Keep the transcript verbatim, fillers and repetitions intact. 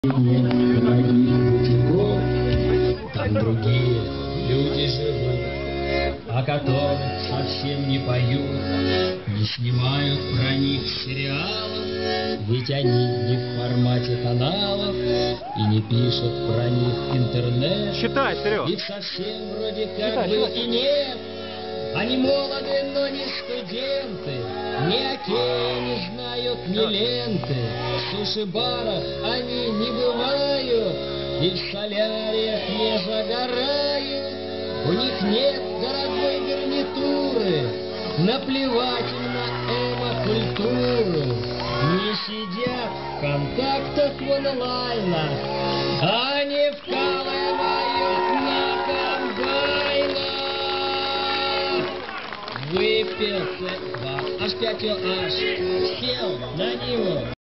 Там другие люди живут, о которых совсем не поют, не снимают про них сериалов, ведь они не в формате каналов и не пишут про них интернет. Считай, Серег. Их совсем вроде как Считай, бы считай. и нет. Они молоды, но не студенты, ни окей не знают, ни ленты. В суши-барах они не бывают и в соляриях не загорают. У них нет дорогой гарнитуры, наплевать им на эмо-культуру. Не сидят в контактах в онлайнах, они вкалывают на комбайнах. Выпил два, аж пять аж, сел на него.